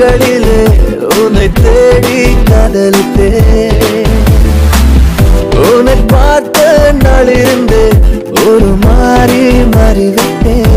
இரவுகளிலே உன்னை தேடி காதலித்தேன். உன்னை பார்த்த நாளிலிருந்து ஒரு மாறி மாறிவிட்டேன்.